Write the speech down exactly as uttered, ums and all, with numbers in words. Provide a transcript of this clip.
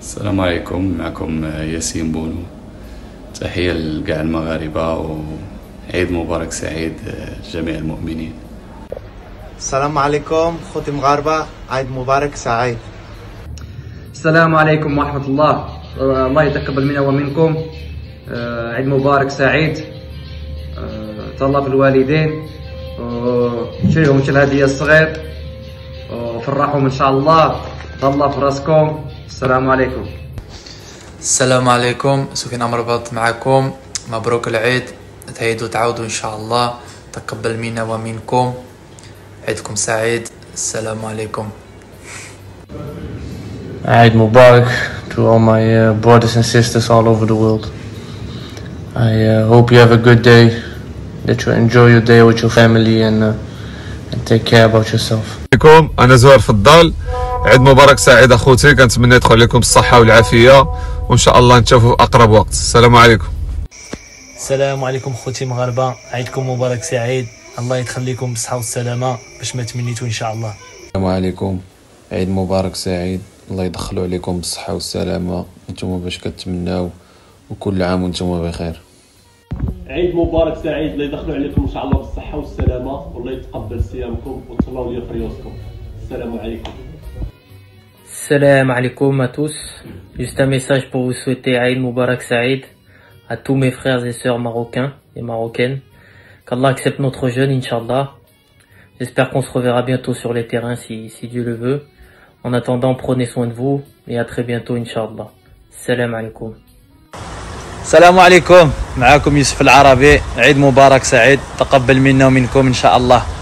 السلام عليكم، معكم ياسين بونو. تحية لكاع المغاربة وعيد مبارك سعيد جميع المؤمنين. السلام عليكم خوتي مغاربة، عيد مبارك سعيد. السلام عليكم ورحمة الله، الله يتقبل منا ومنكم. عيد مبارك سعيد. تهلا في الوالدين وشريهم شي الهدية الصغير وفرحهم ان شاء الله. تهلا في راسكم. السلام عليكم. السلام عليكم، سفيان مربط معكم. مبروك العيد، تعيدوا تعودوا ان شاء الله. تقبل منا ومنكم، عيدكم سعيد. السلام عليكم. Eid Mubarak to all my uh, brothers and sisters all over the world. I uh, hope you have a good day, that you enjoy your day with your family and, uh, and take care about yourself. عليكم، أنا زهير فضال. عيد مبارك سعيد أخوتي، كنتمنى يدخل لكم الصحة والعافية وإن شاء الله نتشافوا في أقرب وقت. السلام عليكم. السلام عليكم خوتي مغاربة، عيدكم مبارك سعيد. الله يدخل لكم بالصحة والسلامة باش ما تمنيتوا إن شاء الله. السلام عليكم، عيد مبارك سعيد. الله يدخلوا عليكم بالصحة والسلامة انتم باش كتمناو، وكل عام وانتم بخير. عيد مبارك سعيد، الله يدخلوا عليكم ان شاء الله بالصحة والسلامة، والله يتقبل صيامكم وتصلوا لي في ريوسكم. السلام عليكم. Salam alaikum à tous. Juste un message pour vous souhaiter Aïd Moubarak Saïd à tous mes frères et sœurs marocains et marocaines. Qu'Allah accepte notre jeûne, Inch'Allah. J'espère qu'on se reverra bientôt sur les terrains si, si Dieu le veut. En attendant, prenez soin de vous et à très bientôt, Inch'Allah. Salam alaikum. السلام عليكم، معكم يوسف العربي. عيد مبارك سعيد، تقبل منا ومنكم إن شاء الله.